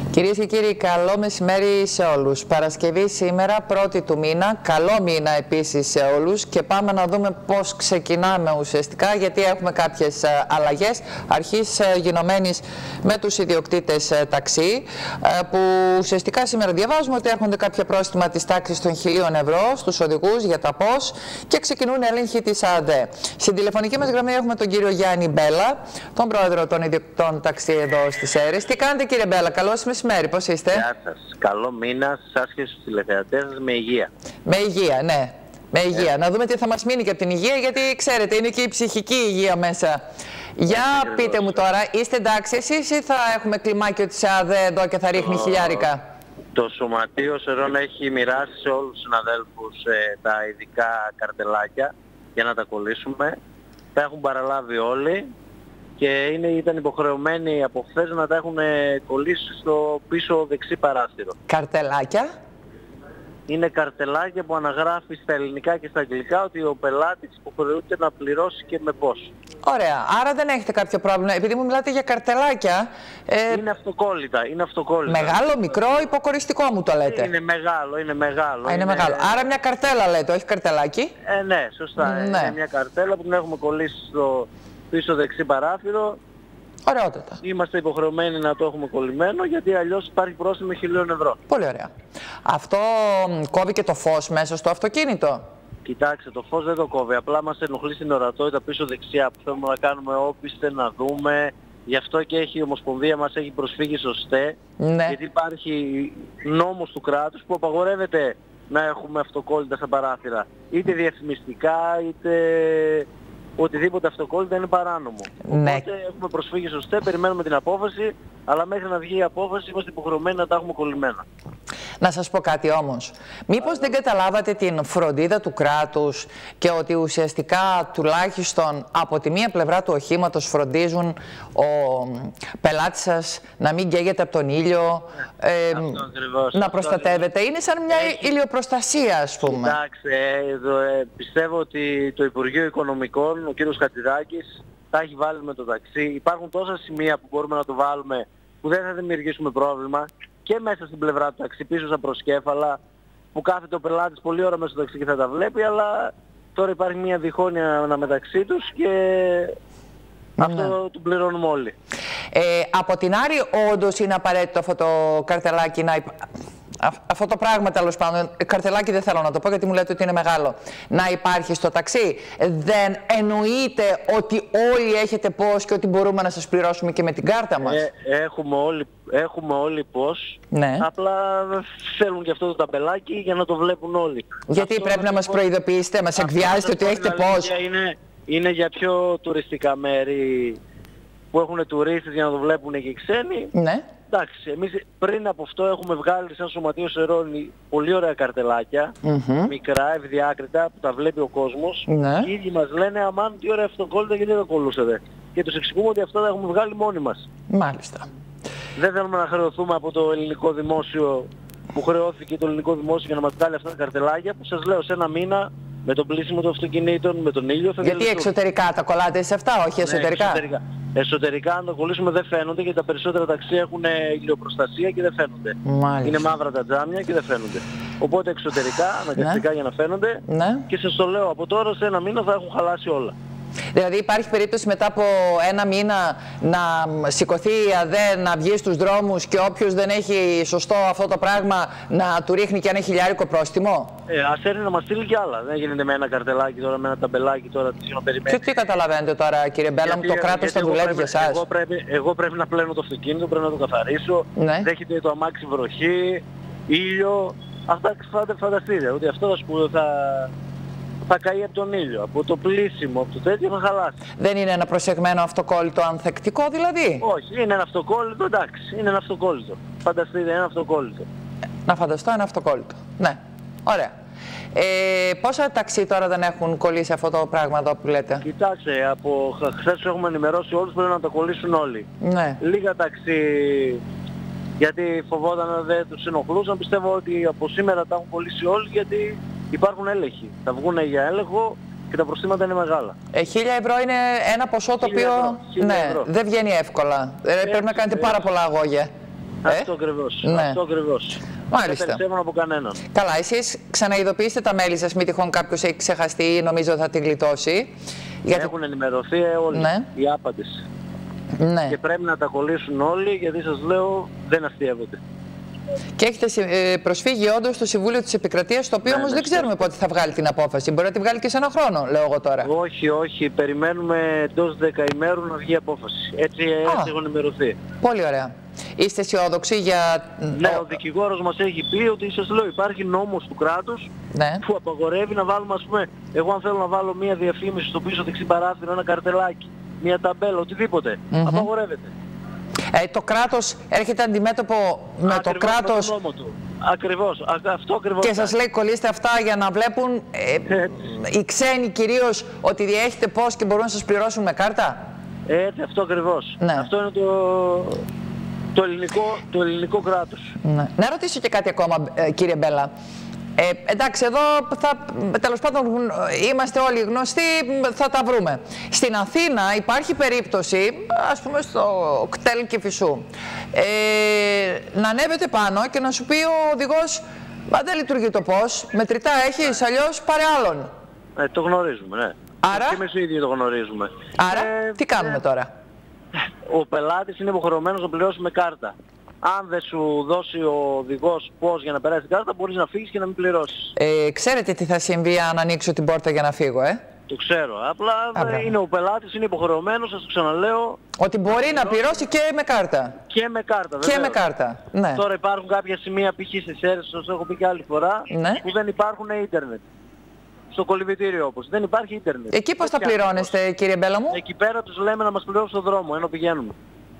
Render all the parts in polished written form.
Κυρίες και κύριοι, καλό μεσημέρι σε όλους. Παρασκευή σήμερα, 1η του μήνα. Καλό μήνα επίσης σε όλους και πάμε να δούμε πώς ξεκινάμε ουσιαστικά, γιατί έχουμε κάποιες αλλαγές. Αρχής γινωμένης με τους ιδιοκτήτες ταξί, που ουσιαστικά σήμερα διαβάζουμε ότι έρχονται κάποια πρόστιμα της τάξης των 1.000 ευρώ στους οδηγούς για τα πώς και ξεκινούν έλεγχοι της ΑΔΕ. Στην τηλεφωνική μας γραμμή έχουμε τον κύριο Γιάννη Μπέλα, τον πρόεδρο των ιδιοκτητών ταξί εδώ στις Σέρρες. Τι κάνετε, κύριε Μπέλα? Καλώς μεσημέρι, πώς είστε? Γεια σας. Καλό μήνα σας και στους τηλεθεατές σας, με υγεία. Με υγεία, ναι. Με υγεία. Να δούμε τι θα μας μείνει και από την υγεία, γιατί ξέρετε, είναι και η ψυχική υγεία μέσα. Για πείτε μου τώρα, είστε εντάξει εσείς ή θα έχουμε κλιμάκιο της ΑΔΕ εδώ και θα ρίχνει χιλιάρικα? Το Σωματείο Σερών έχει μοιράσει σε όλους τους συναδέλφους τα ειδικά καρτελάκια για να τα κολλήσουμε. Τα έχουν παραλάβει όλοι και ήταν υποχρεωμένοι από χθες να τα έχουν κολλήσει στο πίσω δεξί παράθυρο. Καρτελάκια? Είναι καρτελάκια που αναγράφει στα ελληνικά και στα αγγλικά ότι ο πελάτης υποχρεούται να πληρώσει και με πώς. Ωραία, άρα δεν έχετε κάποιο πρόβλημα. Επειδή μου μιλάτε για καρτελάκια... Είναι αυτοκόλλητα, είναι αυτοκόλλητα. Μεγάλο, μικρό, υποκοριστικό μου το λέτε? Είναι μεγάλο, είναι μεγάλο. Είναι μεγάλο. Άρα μια καρτέλα λέτε, όχι καρτελάκι? Ναι, σωστά. Ναι. Είναι μια καρτέλα που την έχουμε κολλήσει στο πίσω δεξί παράθυρο. Ωραιότατα. Είμαστε υποχρεωμένοι να το έχουμε κολλημένο, γιατί αλλιώς υπάρχει πρόστιμο 1.000 ευρώ. Πολύ ωραία. Αυτό κόβει και το φως μέσα στο αυτοκίνητο? Κοιτάξτε, το φως δεν το κόβει. Απλά μας ενοχλεί στην ορατότητα πίσω δεξιά που θέλουμε να κάνουμε όπιστε, να δούμε. Γι' αυτό και η Ομοσπονδία μας έχει προσφύγει στο ΣΤΕ. Ναι. Γιατί υπάρχει νόμος του κράτους που απαγορεύεται να έχουμε αυτοκόλλητα στα παράθυρα. Είτε διαφημιστικά, είτε οτιδήποτε αυτοκόλλητα είναι παράνομο. Ναι. Οπότε έχουμε προσφύγει στο ΣΤΕ, περιμένουμε την απόφαση, αλλά μέχρι να βγει η απόφαση είμαστε υποχρεωμένοι να τα έχουμε κολλημένα. Να σας πω κάτι όμως. Μήπως δεν καταλάβατε την φροντίδα του κράτους και ότι ουσιαστικά τουλάχιστον από τη μία πλευρά του οχήματος φροντίζουν ο πελάτης σας να μην καίγεται από τον ήλιο, να προστατεύεται? Είναι σαν μια ηλιοπροστασία, ας πούμε. Κοιτάξτε, πιστεύω ότι το Υπουργείο Οικονομικών, ο κύριος Χατζηδάκης, τα έχει βάλει με το ταξί. Υπάρχουν τόσα σημεία που μπορούμε να το βάλουμε που δεν θα δημιουργήσουμε πρόβλημα. Και μέσα στην πλευρά του ταξί, πίσω στα προσκέφαλα, που κάθεται ο πελάτης πολλή ώρα μέσα στο ταξί και θα τα βλέπει, αλλά τώρα υπάρχει μια διχόνοια αναμεταξύ τους και αυτό το πληρώνουμε όλοι. Από την άλλη, όντως είναι απαραίτητο αυτό το καρτελάκι αυτό το πράγμα, τέλος πάντων, καρτελάκι δεν θέλω να το πω γιατί μου λέτε ότι είναι μεγάλο, να υπάρχει στο ταξί? Δεν εννοείται ότι όλοι έχετε πώς και ότι μπορούμε να σας πληρώσουμε και με την κάρτα μας? Έχουμε όλοι πώς, ναι. Απλά θέλουν και αυτό το ταμπελάκι για να το βλέπουν όλοι. Γιατί αυτό πρέπει να μας προειδοποιήσετε, μας εκβιάζετε ότι έχετε πώς? Είναι για πιο τουριστικά μέρη που έχουν τουρίστες για να το βλέπουν και οι ξένοι. Ναι. Εντάξει, εμείς πριν από αυτό έχουμε βγάλει σαν Σωματείο Σερών πολύ ωραία καρτελάκια, μικρά, ευδιάκριτα, που τα βλέπει ο κόσμος. Ναι. Και οι ίδιοι μας λένε, αμάν τι ωραία αυτοκόλλητα, γιατί δεν τα κολλούσατε. Και τους εξηγούμε ότι αυτά τα έχουμε βγάλει μόνοι μας. Μάλιστα. Δεν θέλουμε να χρεωθούμε από το ελληνικό δημόσιο, που χρεώθηκε το ελληνικό δημόσιο για να μας βγάλει αυτά τα καρτελάκια, που σας λέω σε ένα μήνα, με το πλήσιμο των αυτοκινήτων, με τον ήλιο θα Γιατί εξωτερικά τα κολλάτε σε αυτά, όχι εσωτερικά? Ναι, εσωτερικά, αν το κολλήσουμε δεν φαίνονται, γιατί τα περισσότερα ταξί έχουν ηλιοπροστασία και δεν φαίνονται. Μάλιστα. Είναι μαύρα τα τζάμια και δεν φαίνονται. Οπότε εξωτερικά, αναγκαστικά για να φαίνονται, ναι. Και σας το λέω, από τώρα σε ένα μήνα θα έχουν χαλάσει όλα. Δηλαδή υπάρχει περίπτωση μετά από ένα μήνα να σηκωθεί η ΑΔΕ, να βγει στους δρόμους και όποιος δεν έχει σωστό αυτό το πράγμα να του ρίχνει και ένα 1.000 πρόστιμο? Ας έρθει να μας στείλει κι άλλα. Δεν γίνεται με ένα καρτελάκι τώρα, με ένα ταμπελάκι τώρα, να περιμένει. Και τι καταλαβαίνετε τώρα, κύριε Μπέλα, το κράτος θα δουλεύει για εσάς? Εγώ πρέπει να πλένω το αυτοκίνητο, πρέπει να το καθαρίσω. Ναι. Δέχεται το αμάξι βροχή, ήλιο. Αυτά φανταστείτε, ότι αυτό θα καεί από τον ήλιο, από το πλήσιμο, από το τέτοιο θα χαλάσει. Δεν είναι ένα προσεγμένο αυτοκόλλητο ανθεκτικό δηλαδή? Όχι, είναι ένα αυτοκόλλητο, εντάξει, είναι ένα αυτοκόλλητο. Φανταστείτε, ένα αυτοκόλλητο. Να φανταστώ ένα αυτοκόλλητο. Ναι, ωραία. Πόσα ταξί τώρα δεν έχουν κολλήσει αυτό το πράγμα εδώ που λέτε? Κοιτάξτε, από χθες έχουμε ενημερώσει όλους, πρέπει να το κολλήσουν όλοι. Ναι. Λίγα ταξί, γιατί φοβόταν να δεν τους ενοχλούσαν, πιστεύω ότι από σήμερα τα έχουν κολλήσει όλοι, γιατί υπάρχουν έλεγχοι. Θα βγουν για έλεγχο και τα προστήματα είναι μεγάλα. 1.000 ευρώ είναι ένα ποσό το οποίο ευρώ. δεν βγαίνει εύκολα. Πρέπει να κάνετε πάρα πολλά αγώγια. Αυτό ακριβώς. Ναι. Αυτό ακριβώς. Μάλιστα. Δεν περισσεύουν από κανέναν. Καλά, εσείς ξαναειδοποιήστε τα μέλη σας, μη τυχόν κάποιος έχει ξεχαστεί ή νομίζω θα τη γλιτώσει. Γιατί... Έχουν ενημερωθεί όλοι, Ναι. οι άπαντες. Ναι. Και πρέπει να τα κολλήσουν όλοι, γιατί σας λέω δεν αστείευονται. Και έχετε προσφύγει όντως στο Συμβούλιο της Επικρατείας, το οποίο όμως δεν ξέρουμε πότε θα βγάλει την απόφαση. Μπορεί να τη βγάλει και σε ένα χρόνο, λέω εγώ τώρα. Όχι, όχι. Περιμένουμε εντός 10 ημέρων να βγει απόφαση. Έτσι έχω ενημερωθεί. Πολύ ωραία. Είστε αισιόδοξοι για... Ναι, ο δικηγόρος μας έχει πει ότι σας λέω υπάρχει νόμος του κράτους που απαγορεύει να βάλουμε, ας πούμε, εγώ αν θέλω να βάλω μία διαφήμιση στο πίσω δεξί παράθυρο, ένα καρτελάκι, μία ταμπέλα, οτιδήποτε, απαγορεύεται. Το κράτος έρχεται αντιμέτωπο με το κράτος. Με τον νόμο του. Ακριβώς, αυτό ακριβώς. Και σας λέει κολλήστε αυτά για να βλέπουν οι ξένοι κυρίως ότι διέχετε πώς και μπορούν να σας πληρώσουν με κάρτα. Έτσι, αυτό ακριβώς. Ναι. Αυτό είναι το ελληνικό κράτος. Ναι. Να ρωτήσω και κάτι ακόμα, κύριε Μπέλα. Εντάξει, εδώ τέλος πάντων είμαστε όλοι γνωστοί, θα τα βρούμε. Στην Αθήνα υπάρχει περίπτωση, ας πούμε στο κτέλ Κηφισού, να ανέβετε πάνω και να σου πει ο οδηγός δεν λειτουργεί το πώς, μετρητά έχεις, αλλιώς πάρε άλλον. Το γνωρίζουμε, ναι. Άρα, και εμείς οι ίδιοι το γνωρίζουμε. Άρα, τι κάνουμε τώρα? Ο πελάτης είναι υποχρεωμένος να πληρώσει με κάρτα. Αν δεν σου δώσει ο οδηγός πώς για να περάσει την κάρτα, μπορείς να φύγεις και να μην πληρώσεις. Ξέρετε τι θα συμβεί αν ανοίξω την πόρτα για να φύγω, Το ξέρω. Απλά είναι ο πελάτης, είναι υποχρεωμένος, σας το ξαναλέω. Ότι μπορεί να πληρώσει και με κάρτα. Και με κάρτα, βέβαια. Και με κάρτα, ναι. Τώρα υπάρχουν κάποια σημεία, π.χ. στις Σέρρες, σας έχω πει και άλλη φορά, που δεν υπάρχουν ίντερνετ. Στο κολυμπητήριο όπως. Δεν υπάρχει ίντερνετ. Εκεί πώς θα πληρώνεστε, κύριε Μπέλα μου? Εκεί πέρα τους λέμε να μας πληρώσουν στον δρόμο, ενώ πηγαίνουμε.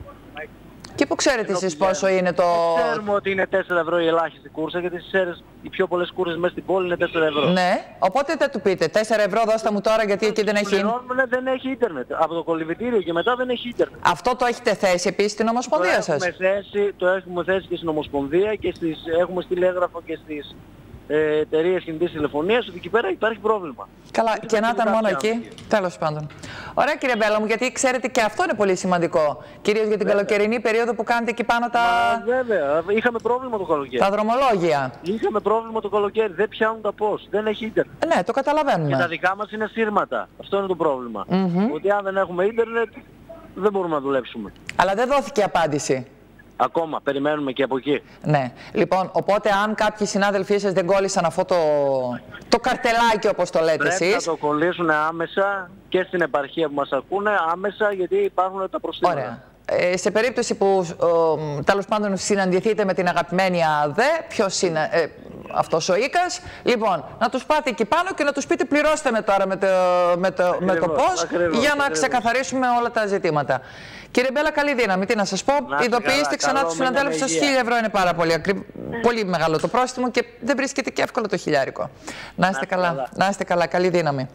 Και πού ξέρετε εσείς πόσο είναι το... Ξέρουμε ότι είναι 4 ευρώ η ελάχιστη κούρσα, γιατί στις Σέρρες οι πιο πολλές κούρσες μέσα στην πόλη είναι 4 ευρώ. Ναι, οπότε δεν του πείτε 4 ευρώ δώστε μου τώρα γιατί εκεί δεν έχει... Δεν έχει ίντερνετ. Από το κολυμπητήριο και μετά δεν έχει ίντερνετ. Αυτό το έχετε θέσει επίσης στην Ομοσπονδία σας? Το έχουμε θέσει και στην Ομοσπονδία και έχουμε στείλει έγγραφο και στις εταιρείες κινητής τηλεφωνίας, ότι εκεί πέρα υπάρχει πρόβλημα. Καλά, και να ήταν μόνο εκεί, τέλος πάντων. Ωραία κύριε Μπέλα μου, γιατί ξέρετε και αυτό είναι πολύ σημαντικό. Κυρίως για την καλοκαιρινή περίοδο που κάνετε εκεί πάνω τα... Βέβαια, είχαμε πρόβλημα το καλοκαίρι. Τα δρομολόγια. Είχαμε πρόβλημα το καλοκαίρι, δεν πιάνουν τα πώς, δεν έχει ίντερνετ. Ναι, το καταλαβαίνουμε. Και τα δικά μας είναι σύρματα, αυτό είναι το πρόβλημα. Ότι αν δεν έχουμε ίντερνετ, δεν μπορούμε να δουλέψουμε. Αλλά δεν δόθηκε απάντηση. Ακόμα, περιμένουμε και από εκεί. Ναι. Λοιπόν, οπότε αν κάποιοι συνάδελφοί σας δεν κόλλησαν αυτό το καρτελάκι όπως το λέτε εσείς... Πρέπει να το κολλήσουν άμεσα και στην επαρχία που μας ακούνε, άμεσα, γιατί υπάρχουν τα προστήματα. Ωραία. Σε περίπτωση που τέλος πάντων συναντηθείτε με την αγαπημένη ΑΔΕ, ποιος είναι αυτός ο Ίκας, λοιπόν, να τους πάτε εκεί πάνω και να τους πείτε πληρώστε με τώρα με το πώς, για να ξεκαθαρίσουμε όλα τα ζητήματα. Κύριε Μπέλα, καλή δύναμη, τι να σας πω, ειδοποιήστε ξανά τους συναντέλφους σας, 1.000 ευρώ είναι πάρα πολύ μεγάλο το πρόστιμο και δεν βρίσκεται και εύκολο το χιλιάρικο. Να είστε καλά, καλή δύναμη.